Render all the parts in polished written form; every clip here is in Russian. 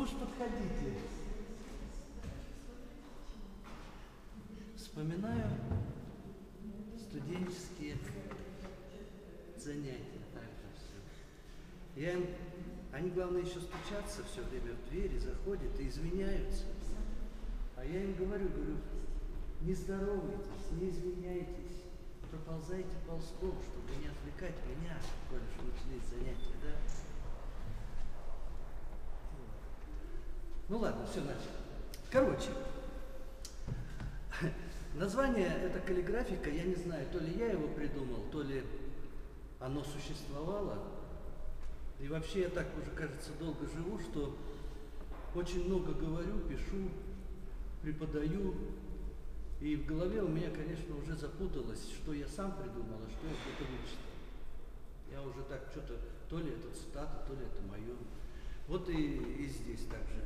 уж подходите. Вспоминаю студенческие занятия. Также все. Они, главное, еще стучатся все время в двери, заходят и извиняются. А я им говорю, не здоровайтесь, не извиняйтесь, проползайте ползком, чтобы не отвлекать меня, коль уж начались занятия, да? Ну ладно, все, начали. Короче, название это каллиграфика, я не знаю, то ли я его придумал, то ли оно существовало. И вообще я так уже, кажется, долго живу, что очень много говорю, пишу, преподаю. И в голове у меня, конечно, уже запуталось, что я сам придумал, а что я где-то вычитал. Я уже так что-то, то ли это цитата, то ли это мое. Вот и здесь также.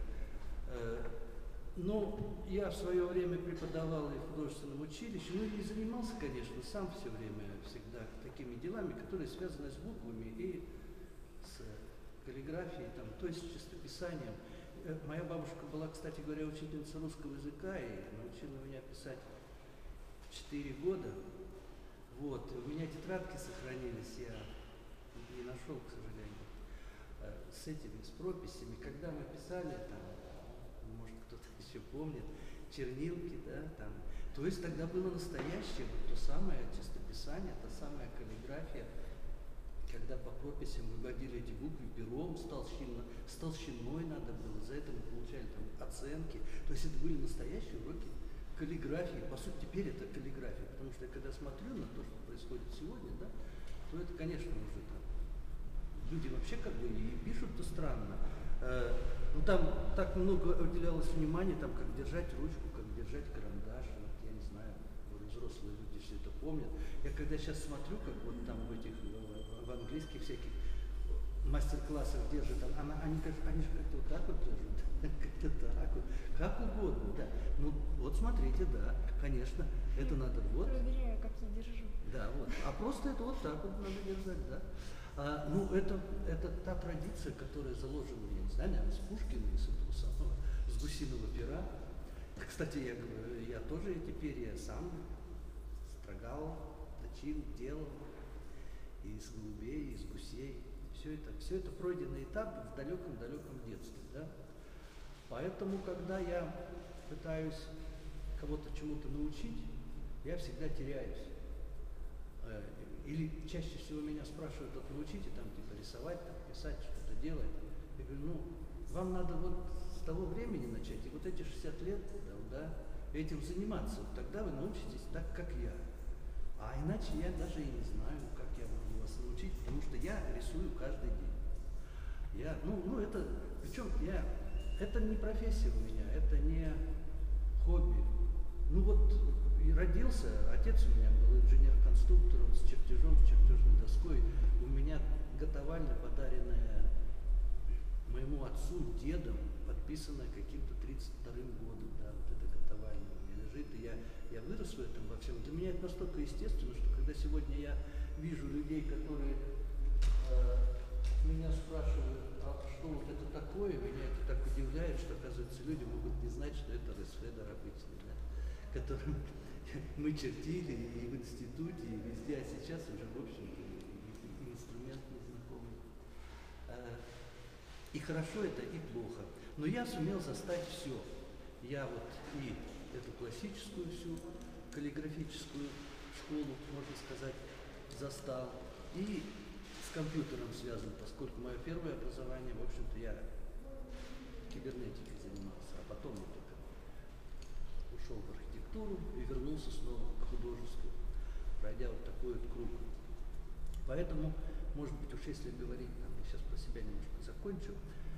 Но я в свое время преподавал и в художественном училище, ну и занимался, конечно, сам все время всегда такими делами, которые связаны с буквами и с каллиграфией, там, то есть с чистописанием. Моя бабушка была, кстати говоря, учительница русского языка и научила меня писать в 4 года. Вот. У меня тетрадки сохранились, я не нашел, к сожалению, с этими, с прописями. Когда мы писали, там, может кто-то еще помнит, чернилки, да, там. То есть тогда было настоящее, вот то самое чистописание, та самая каллиграфия, когда по прописям выводили эти буквы пером с толщиной надо было, за это мы получали там оценки. То есть это были настоящие уроки каллиграфии. По сути, теперь это каллиграфия, потому что я когда смотрю на то, что происходит сегодня, да, то это, конечно, уже там люди вообще как бы и пишут-то странно. Ну там так много уделялось внимания, там, как держать ручку, как держать карандаш. Вот, я не знаю, взрослые люди все это помнят. Я когда сейчас смотрю, как вот там в этих, в английских всяких мастер-классах держат, они же как-то вот так вот держат, как-то так вот, как угодно, да. Ну вот смотрите, да, конечно, это надо вот. Проверяю, как я держу. Да, вот. А просто это вот так вот надо держать, да. Ну, это та традиция, которая заложена, я не знаю, наверное, с Пушкина, с этого самого, с гусиного пера. Кстати, я говорю, я тоже эти перья сам строгал, точил, делал и из голубей, и из гусей. Все это пройденный этап в далеком-далеком детстве, да. Поэтому, когда я пытаюсь кого-то чему-то научить, я всегда теряюсь. Или чаще всего меня спрашивают, вот научите там типа рисовать, там, писать, что-то делать. Я говорю, ну, вам надо вот с того времени начать, и вот эти 60 лет, да, этим заниматься. Вот тогда вы научитесь так, как я. А иначе я даже и не знаю, как я могу вас научить, потому что я рисую каждый день. Это не профессия у меня, это не хобби. Ну вот и родился, отец у меня был инженер-конструктор, он с чертежом, с чертежной доской. У меня готовальня, подаренная моему отцу, дедом, подписанная каким-то 32-м годом, да, вот эта готовальня у меня лежит, и я вырос в этом во всем. Для меня это настолько естественно, что когда сегодня я вижу людей, которые меня спрашивают, а что вот это такое, меня это так удивляет, что, оказывается, люди могут не знать, что это ресфедер обычный, да, которым мы чертили и в институте, и везде, а сейчас уже, в общем-то, и инструмент незнакомый. И хорошо это, и плохо. Но я сумел застать все. Я вот и эту классическую всю каллиграфическую школу, можно сказать, застал, и с компьютером связан, поскольку мое первое образование, в общем-то, я кибернетикой занимался, а потом я только ушел в архитектуру и вернулся снова к художеству, пройдя вот такой вот круг. Поэтому, может быть, уж если говорить, там, я сейчас про себя немножко закончу,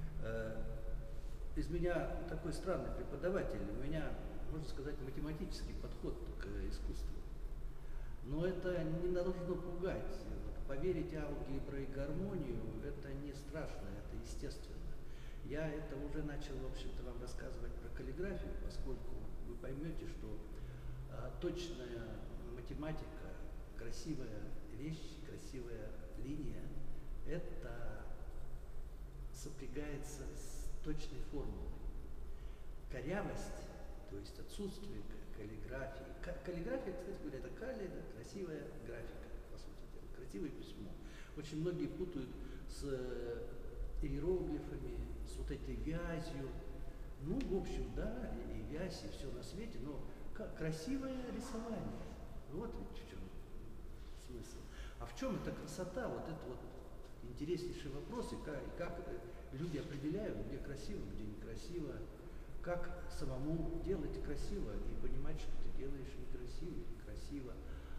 из меня такой странный преподаватель, у меня, можно сказать, математический подход к искусству. Но это не должно пугать. Поверить алгебре и гармонию – это не страшно, это естественно. Я это уже начал, в общем-то, вам рассказывать про каллиграфию, поскольку вы поймете, что точная математика, красивая вещь, красивая линия – это сопрягается с точной формулой. Корявость, то есть отсутствие каллиграфии. Каллиграфия, кстати говоря, это калия, да, красивая графика, по сути дела, красивое письмо. Очень многие путают с иероглифами, с вот этой вязью. Ну, в общем, да, и вязь, и все на свете, но красивое рисование. Вот ведь в чем смысл. А в чем эта красота? Вот это вот интереснейший вопрос, и как люди определяют, где красиво, где некрасиво, как самому делать красиво и понимать, что ты делаешь некрасиво или красиво.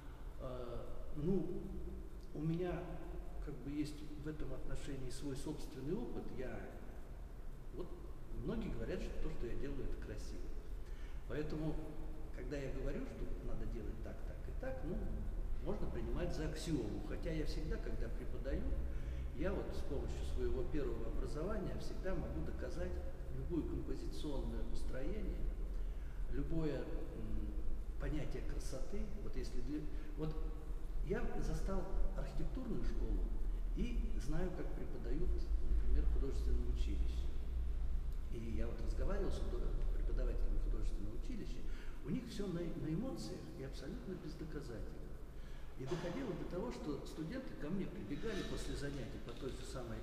Ну, у меня как бы есть в этом отношении свой собственный опыт. Вот многие говорят, что то, что я делаю, это красиво. Поэтому, когда я говорю, что надо делать так, так и так, ну, можно принимать за аксиому. Хотя я всегда, когда преподаю, я вот с помощью своего первого образования всегда могу доказать любое композиционное построение, любое понятие красоты. Вот я застал архитектурную школу и знаю, как преподают, например, в художественном училище. И я вот разговаривал с преподавателями художественного училища, у них все на эмоциях и абсолютно бездоказательно. И доходило до того, что студенты ко мне прибегали после занятий по той же самой,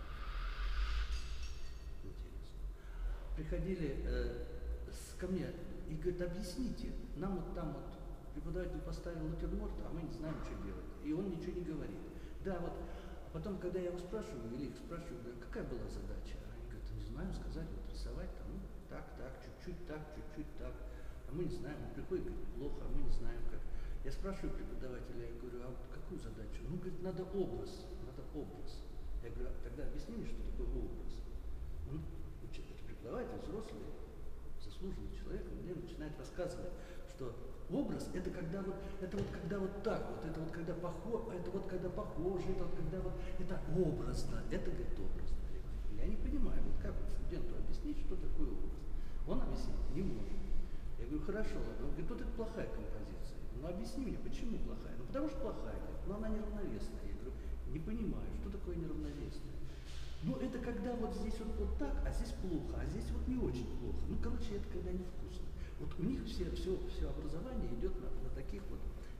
приходили ко мне и говорят: объясните, нам вот там вот преподаватель поставил натюрморт, а мы не знаем, что делать. И он ничего не говорит. Да, вот. А потом, когда я его спрашиваю, или их спрашиваю, говорю, какая была задача? Они говорят: не знаю, сказать, вот рисовать, там, ну, так, чуть-чуть так. А мы не знаем, он приходит, говорит, плохо, а мы не знаем, как. Я спрашиваю преподавателя, я говорю: а вот какую задачу? Ну, говорит, надо образ. Я говорю: тогда объясни мне, что такое образ. Он, это преподаватель, взрослый, заслуженный человек, мне начинает рассказывать, что образ это когда вот, когда вот так вот, это вот когда похоже, это вот когда это образно, это, говорит, образно. Я не понимаю, вот как студенту объяснить, что такое образ. Он объяснить не может. Я говорю: хорошо, ладно. Он говорит: вот это плохая композиция. Ну объясни мне, почему плохая? Ну потому что плохая, но она неравновесная. Я говорю: не понимаю, что такое неравновесная. Ну это когда вот здесь вот так, а здесь плохо, а здесь вот не очень плохо. Ну короче, это когда невкусно. Вот у них все образование идет на таких вот.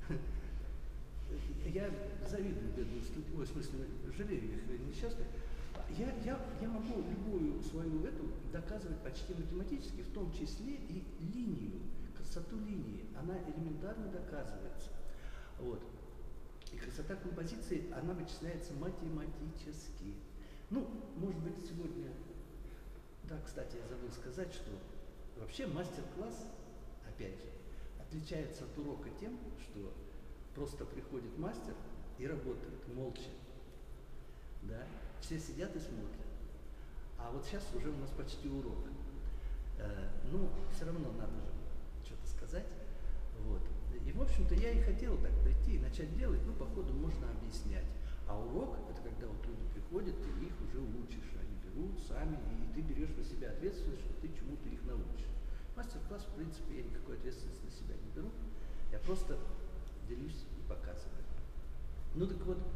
Я завидую бедным студентам, в смысле, жалею их несчастных. Я могу любую свою эту доказывать почти математически, в том числе и линию, красоту линии. Она элементарно доказывается. Вот. И красота композиции, она вычисляется математически. Ну, может быть, сегодня... Да, кстати, я забыл сказать, что вообще мастер-класс, опять же, отличается от урока тем, что просто приходит мастер и работает молча. Да? Все сидят и смотрят. А вот сейчас уже у нас почти урок. Ну, все равно надо же что-то сказать. Вот. И, в общем-то, я и хотел так прийти и начать делать, ну, по ходу можно объяснять. А урок – это когда вот люди приходят, ты их уже учишь. Они берут сами, и ты берешь на себя ответственность, что ты чему-то их научишь. Мастер-класс, в принципе, я никакой ответственности на себя не беру. Я просто делюсь и показываю. Ну, так вот,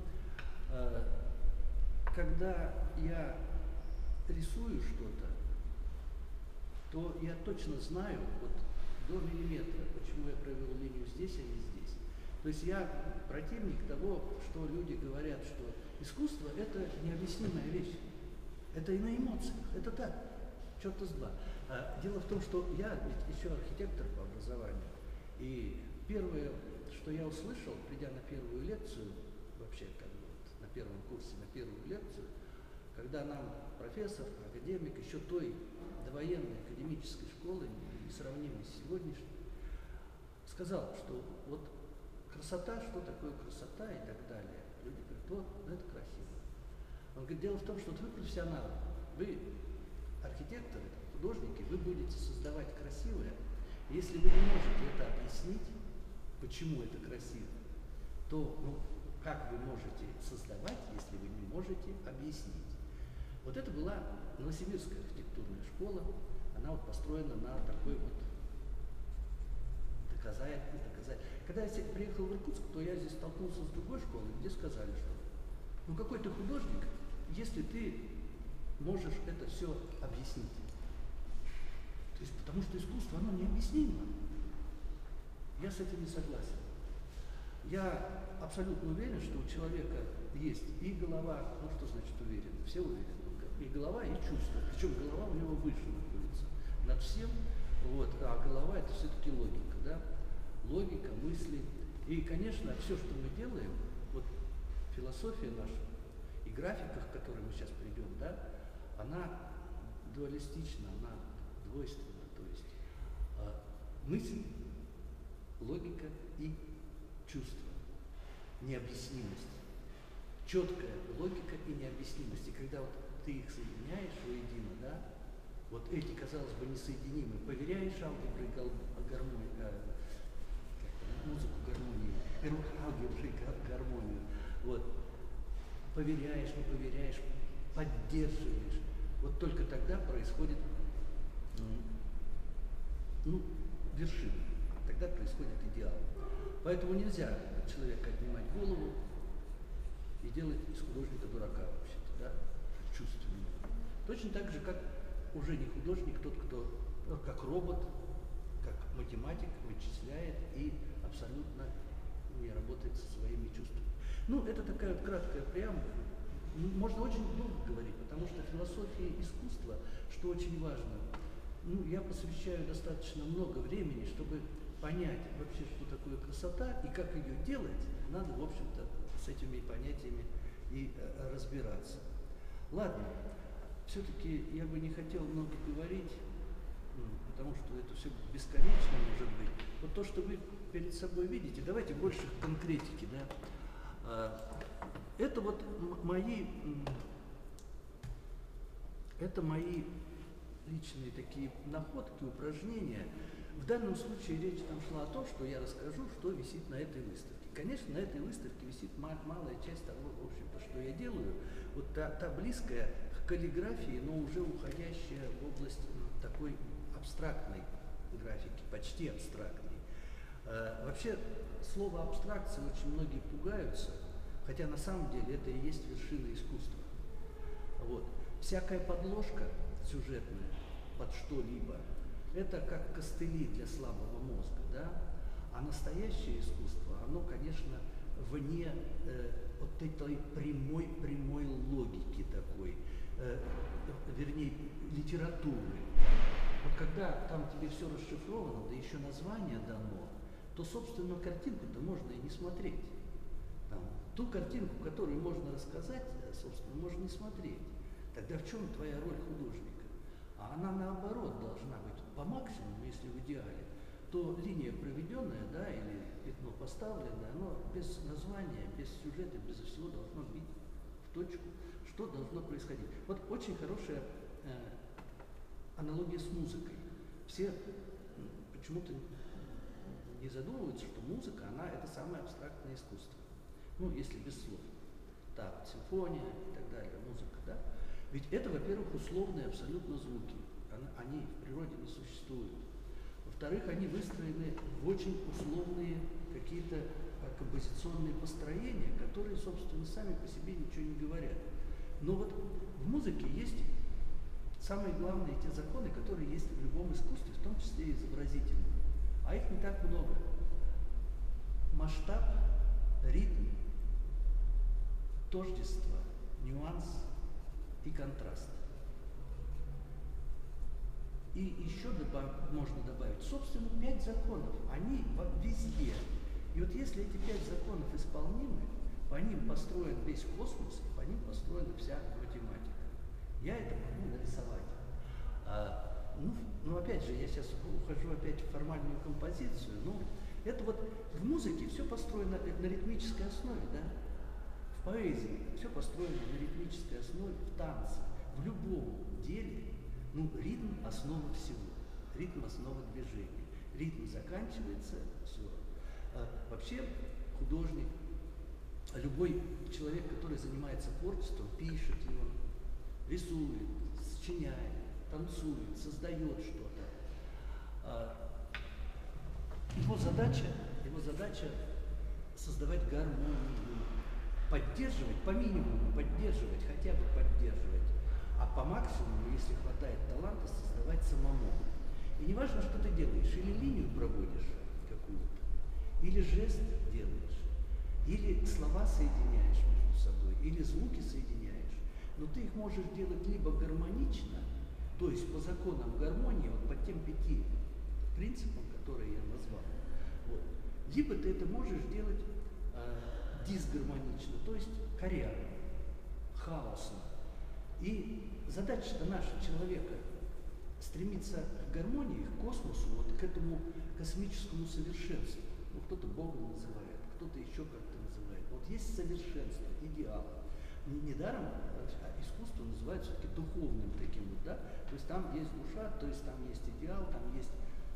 когда я рисую что-то, то я точно знаю, вот до миллиметра, почему я провел линию здесь, а не здесь. То есть я противник того, что люди говорят, что искусство – это необъяснимая вещь. Это и на эмоциях, это так, черта с два. Дело в том, что я ведь еще архитектор по образованию. И первое, что я услышал, придя на первую лекцию, вообще как бы вот, на первом курсе, на первую лекцию, когда нам профессор, академик еще той довоенной академической школы, несравнимой с сегодняшней, сказал, что вот красота, что такое красота и так далее. Люди говорят: вот, ну это красиво. Он говорит: дело в том, что вот вы профессионалы, вы архитекторы, художники, вы будете создавать красивое. Если вы не можете это объяснить, почему это красиво, то как вы можете создавать, если вы не можете объяснить? Вот это была Новосибирская архитектурная школа, она вот построена на такой вот доказать. Когда я приехал в Иркутск, то я здесь столкнулся с другой школой, где сказали, что какой ты художник, если ты можешь это все объяснить. То есть, потому что искусство, оно необъяснимо. Я с этим не согласен. Я абсолютно уверен, что у человека есть и голова, ну что значит уверен, все уверены, и голова, и чувства. Причем голова у него выше находится над всем, вот, а голова это все-таки логика, да? Логика, мысли. И, конечно, все, что мы делаем, вот философия наша и графика, к которой мы сейчас придем, да, она дуалистична, она двойственна, то есть мысль, логика и чувство, необъяснимость, четкая логика и необъяснимость. И когда вот ты их соединяешь воедино, да, вот эти, казалось бы, несоединимые, поверяешь алгебры и гармонию, музыку гармонии, алгебры и гармонию, вот, поверяешь, не поверяешь, поддерживаешь, вот только тогда происходит, ну, вершина, тогда происходит идеал. Поэтому нельзя от человека отнимать голову и делать из художника дурака вообще-то, да, чувственного. Точно так же, как уже не художник, тот, кто как робот, как математик вычисляет и абсолютно не работает со своими чувствами. Ну, это такая вот краткая преамбула. Можно очень долго говорить, потому что философия искусства, что очень важно, ну, я посвящаю достаточно много времени, чтобы понять вообще, что такое красота и как ее делать, надо, в общем-то, с этими понятиями и разбираться. Ладно, все-таки я бы не хотел много говорить, потому что это все бесконечно может быть. Вот то, что вы перед собой видите, давайте больше конкретики, да. Это вот мои личные такие находки, упражнения. В данном случае речь там шла о том, что я расскажу, что висит на этой выставке. Конечно, на этой выставке висит малая часть того, в общем-то, что я делаю. Вот та близкая к каллиграфии, но уже уходящая в область такой абстрактной графики, почти абстрактной. Вообще, слово абстракция очень многие пугаются, хотя на самом деле это и есть вершина искусства. Вот. Всякая подложка сюжетная под что-либо, это как костыли для слабого мозга, да? А настоящее искусство, оно, конечно, вне вот этой прямой логики такой, вернее, литературы. Вот когда там тебе все расшифровано, да еще название дано, то, собственно, картинку-то можно и не смотреть. Там, ту картинку, которую можно рассказать, собственно, можно не смотреть. Тогда в чем твоя роль художника? А она, наоборот, должна быть по максимуму, если в идеале, то линия проведенная, да, или пятно поставленное, оно без названия, без сюжета, без всего должно бить в точку, что должно происходить. Вот очень хорошая аналогия с музыкой. Все почему-то не задумываются, что музыка, она это самое абстрактное искусство. Ну, если без слов. Да, вот симфония и так далее, музыка, да. Ведь это, во-первых, условные абсолютно звуки. Они в природе не существуют. Во-вторых, они выстроены в очень условные какие-то композиционные построения, которые, собственно, сами по себе ничего не говорят. Но вот в музыке есть самые главные те законы, которые есть в любом искусстве, в том числе и изобразительном. А их не так много. Масштаб, ритм, тождество, нюанс и контраст. И еще можно добавить, собственно, 5 законов, они везде. И вот если эти 5 законов исполнимы, по ним построен весь космос, и по ним построена вся математика. Я это могу нарисовать. Ну, опять же, я сейчас ухожу опять в формальную композицию, но это вот в музыке все построено на ритмической основе, да? В поэзии все построено на ритмической основе, в танце, в любом деле. Ну, ритм – основа всего, ритм – основа движения. Ритм заканчивается, все. Вообще художник, любой человек, который занимается творчеством, пишет его, рисует, сочиняет, танцует, создает что-то. Его задача создавать гармонию, поддерживать, по минимуму поддерживать, хотя бы поддерживать, а по максимуму, если хватает таланта, создавать самому. И не важно, что ты делаешь, или линию проводишь какую-то, или жест делаешь, или слова соединяешь между собой, или звуки соединяешь, но ты их можешь делать либо гармонично, то есть по законам гармонии, вот по тем 5 принципам, которые я назвал, вот, либо ты это можешь делать дисгармонично, то есть коряво, хаосно. И задача-то наша, человека, стремиться к гармонии, к космосу, вот к этому космическому совершенству. Ну, кто-то Богом называет, кто-то еще как-то называет. Вот есть совершенство, идеал. Недаром искусство называют все-таки духовным таким вот, да? То есть там есть душа, то есть там есть идеал, там есть...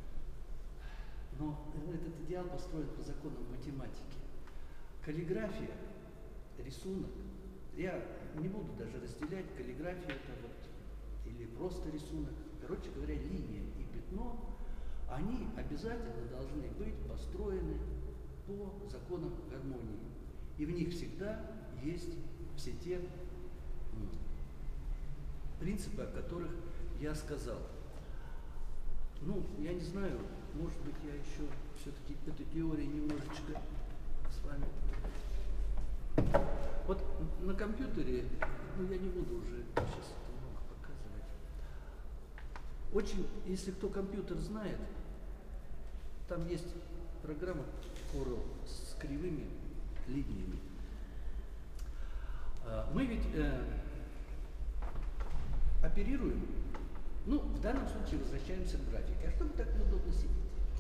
Но этот идеал построен по законам математики. Каллиграфия, рисунок, я не буду даже разделять, каллиграфия это вот, или просто рисунок, короче говоря, линия и пятно, они обязательно должны быть построены по законам гармонии. И в них всегда есть все те принципы, о которых я сказал. Ну, я не знаю, может быть, я еще все-таки эту теорию немножечко с вами... Вот на компьютере, ну я не буду уже сейчас это много показывать. Очень, если кто компьютер знает, там есть программа Corel с кривыми линиями. Мы ведь оперируем, ну, в данном случае возвращаемся к графике. А что вы так неудобно сидите?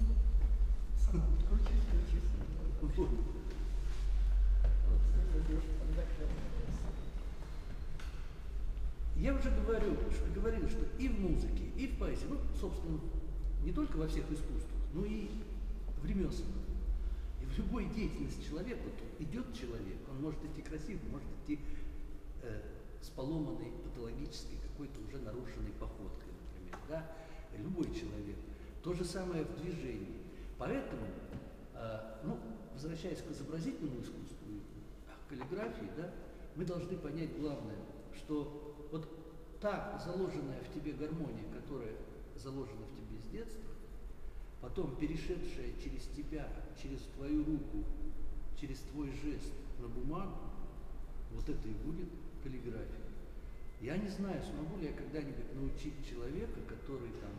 Я уже говорил, что и в музыке, и в поэзии, ну, собственно, не только во всех искусствах, но и в ремеслах. И в любой деятельности человека, вот идет человек, он может идти красиво, может идти с поломанной, патологической, какой-то уже нарушенной походкой, например, да? Любой человек. То же самое в движении. Поэтому, ну, возвращаясь к изобразительному искусству, к каллиграфии, да, мы должны понять главное, что вот та заложенная в тебе гармония, которая заложена в тебе с детства, потом перешедшая через тебя, через твою руку, через твой жест на бумагу, вот это и будет каллиграфия. Я не знаю, смогу ли я когда-нибудь научить человека, который там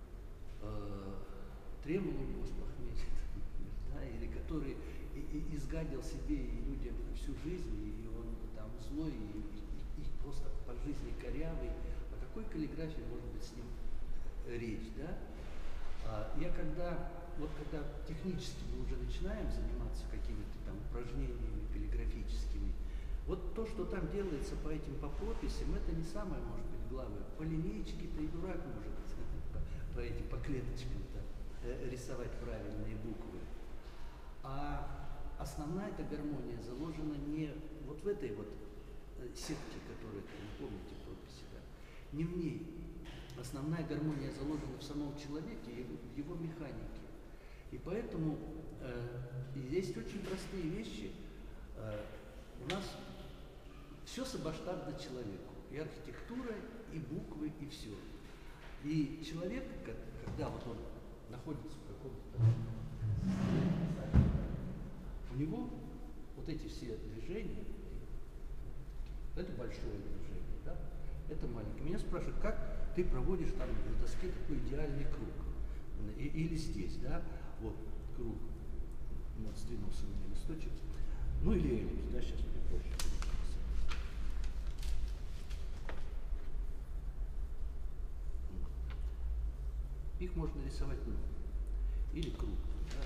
тремолу в ус похмелье, да, или который изгадил себе и людям всю жизнь, и он там злой, и просто по жизни корявый. О какой каллиграфии может быть с ним речь, да? Я когда технически мы уже начинаем заниматься какими-то там упражнениями каллиграфическими, вот то, что там делается по прописям, это не самое, может быть, главное. По линеечке-то и дурак может по клеточкам-то рисовать правильные буквы. А основная эта гармония заложена не вот в этой вот сетке, которую, помните, прописи, да, не в ней. Основная гармония заложена в самом человеке и в его механике. И поэтому есть очень простые вещи. У нас все собаштатно человеку. И архитектура, и буквы, и все. И человек, когда вот он находится в каком-то... У него вот эти все движения, это большое движение, да? Это маленькое. Меня спрашивают, как ты проводишь там на доске такой идеальный круг? Или здесь, да? Вот круг. Вот сдвинулся у меня листочек. Ну или эллипс, да, сейчас мне проще. Их можно рисовать много. Или круг. Да?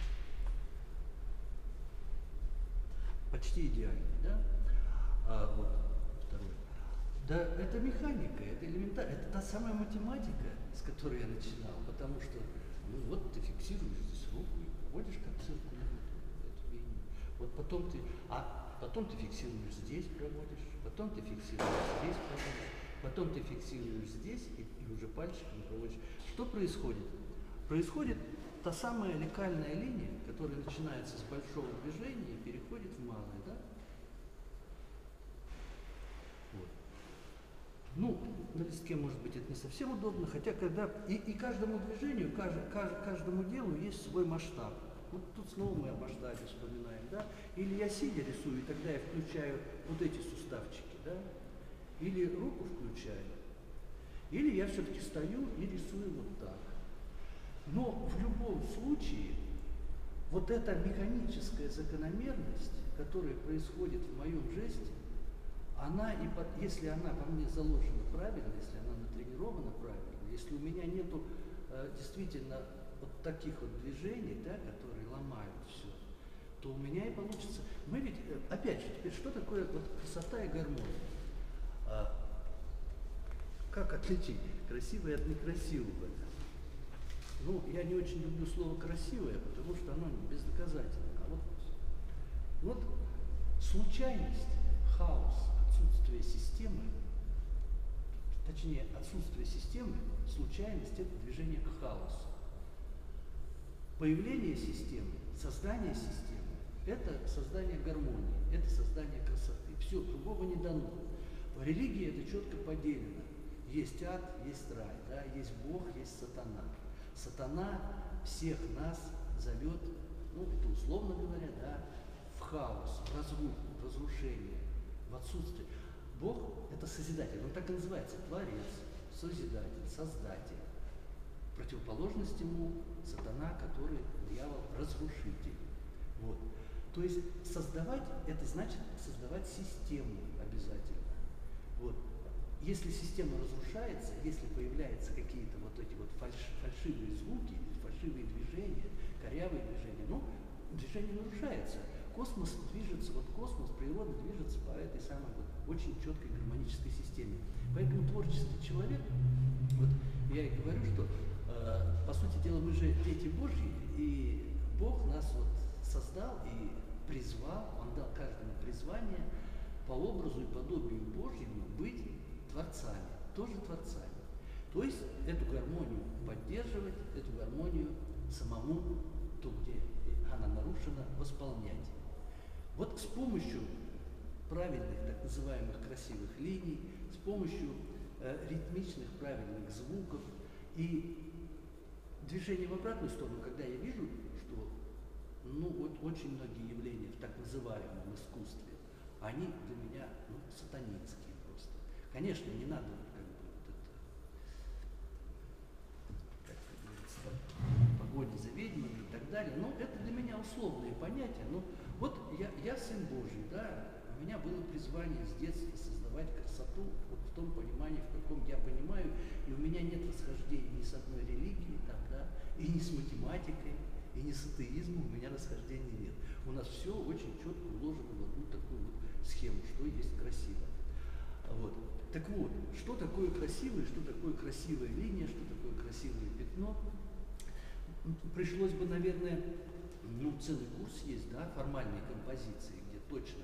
Почти идеальный, да? Вот второй. Да, это механика, это элементарно, это та самая математика, с которой я начинал, потому что, ну вот ты фиксируешь здесь руку и проводишь как циркуль эту линию. Вот потом ты фиксируешь здесь, проводишь, потом ты фиксируешь здесь, проводишь, потом ты фиксируешь здесь и уже пальчиком проводишь. Что происходит? Происходит та самая лекальная линия, которая начинается с большого движения и переходит в малое, да? Вот. Ну, на листке, может быть, это не совсем удобно, хотя когда и каждому движению, каждому делу есть свой масштаб. Вот тут снова мы о масштабе вспоминаем, да? Или я сидя рисую, и тогда я включаю вот эти суставчики, да? Или руку включаю, или я все-таки стою и рисую вот так. Но в любом случае, вот эта механическая закономерность, которая происходит в моем жесте, она, если она во мне заложена правильно, если она натренирована правильно, если у меня нету действительно вот таких вот движений, да, которые ломают все, то у меня и получится. Мы ведь, опять же, теперь что такое вот красота и гармония? Как отличить красивое от некрасивого? Ну, я не очень люблю слово красивое, потому что оно бездоказательно. А вот случайность, хаос, отсутствие системы, точнее, отсутствие системы, случайность – это движение к хаосу. Появление системы, создание системы – это создание гармонии, это создание красоты. Все, другого не дано. В религии это четко поделено. Есть ад, есть рай, да? Есть Бог, есть сатана. Сатана всех нас зовет, ну, это условно говоря, да, в хаос, в разруху, в разрушение, в отсутствие. Бог – это Созидатель, он так и называется, Творец, Созидатель, Создатель. Противоположность ему Сатана, который дьявол, разрушитель. Вот. То есть создавать – это значит создавать систему обязательно. Вот. Если система разрушается, если появляются какие-то вот эти вот фальшивые звуки, фальшивые движения, корявые движения, ну, движение нарушается. Космос движется, вот космос, природа движется по этой самой вот очень четкой гармонической системе. Поэтому творческий человек, вот я и говорю, что по сути дела мы же дети Божьи, и Бог нас вот создал и призвал, Он дал каждому призвание по образу и подобию Божьему быть творцами, тоже творцами. То есть эту гармонию поддерживать, эту гармонию самому, то, где она нарушена, восполнять. Вот с помощью правильных, так называемых красивых линий, с помощью ритмичных правильных звуков и движения в обратную сторону, когда я вижу, что ну, вот очень многие явления в так называемом искусстве, они для меня сатанинские просто. Конечно, не надо как бы вот это, как говорится, погони за ведьмами и так далее, но это для меня условные понятия. Но вот я сын Божий, да, у меня было призвание с детства создавать красоту вот в том понимании, в каком я понимаю, и у меня нет расхождений ни с одной религией, там, да, и ни с математикой, и ни с атеизмом, у меня расхождений нет. У нас все очень четко уложено в одну такую вот схему, что есть красиво. Вот. Так вот, что такое красивое, что такое красивая линия, что такое красивое пятно? Пришлось бы, наверное, ну, целый курс есть, да, формальной композиции, где точно,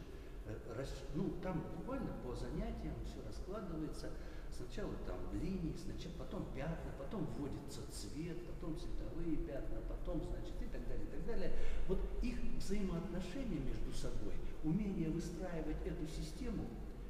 ну, там буквально по занятиям все раскладывается. Сначала там линии, сначала, потом пятна, потом вводится цвет, потом цветовые пятна, потом, значит, и так далее, и так далее. Вот их взаимоотношения между собой, умение выстраивать эту систему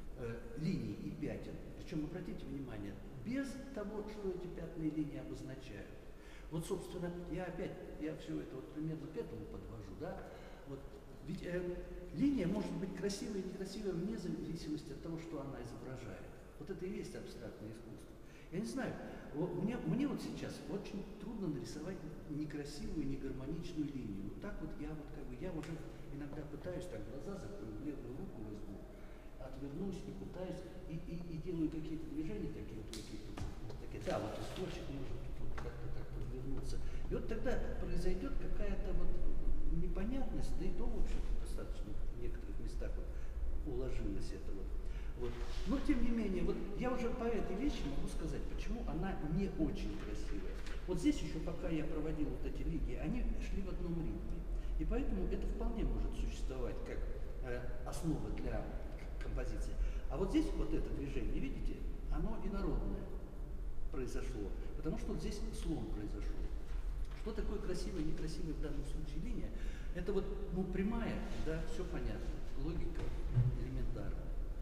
линий и пятен, причем, обратите внимание, без того, что эти пятна и линии обозначают. Вот, собственно, я все это вот примерно к этому подвожу, да, вот, ведь линия может быть красивой и некрасивой вне зависимости от того, что она изображает. Вот это и есть абстрактное искусство. Я не знаю, мне вот сейчас очень трудно нарисовать некрасивую, негармоничную линию. Вот так вот я уже иногда пытаюсь, так глаза закрою, левую руку возьму, отвернусь и пытаюсь, и делаю какие-то движения такие вот, да, вот источник может тут вот как-то так подвернуться. И вот тогда произойдет какая-то вот непонятность, да и то, в общем-то, достаточно в некоторых местах вот уложилось это вот. Вот. Но, тем не менее, вот я уже по этой вещи могу сказать, почему она не очень красивая. Вот здесь еще, пока я проводил вот эти линии, они шли в одном ритме. И поэтому это вполне может существовать как основа для композиции. А вот здесь вот это движение, видите, оно инородное произошло, потому что вот здесь слом произошел. Что такое красивая и некрасивая в данном случае линия? Это вот, ну, прямая, да, все понятно, логика элементарна.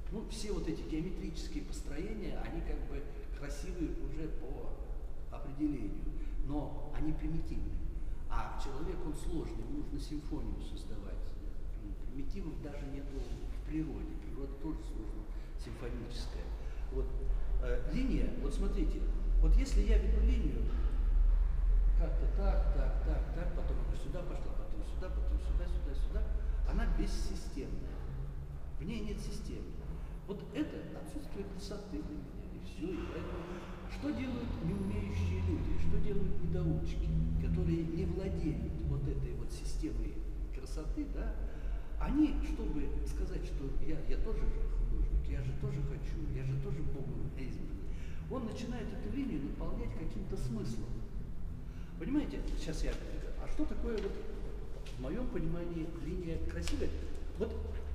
Ну, все вот эти геометрические построения, они как бы красивые уже по определению, но они примитивны. А человек, он сложный, ему нужно симфонию создавать. Примитивов даже нету в природе. Природа тоже сложно симфоническая. Вот линия, вот смотрите, вот если я веду линию, как-то так, потом она сюда пошла, потом сюда, она бессистемная. В ней нет системы. Вот это отсутствие красоты для меня, и все. И поэтому, что делают неумеющие люди, что делают недоучки, которые не владеют вот этой вот системой красоты, да, они, чтобы сказать, что я тоже же художник, я же тоже хочу, я же тоже Богом избранный, он начинает эту линию наполнять каким-то смыслом. Понимаете, сейчас я, а что такое вот, в моем понимании, линия красивая? Вот,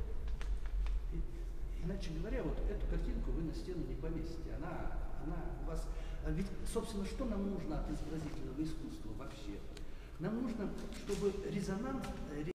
иначе говоря, вот эту картинку вы на стену не повесите. Она у вас... Ведь, собственно, что нам нужно от изобразительного искусства вообще? Нам нужно, чтобы резонанс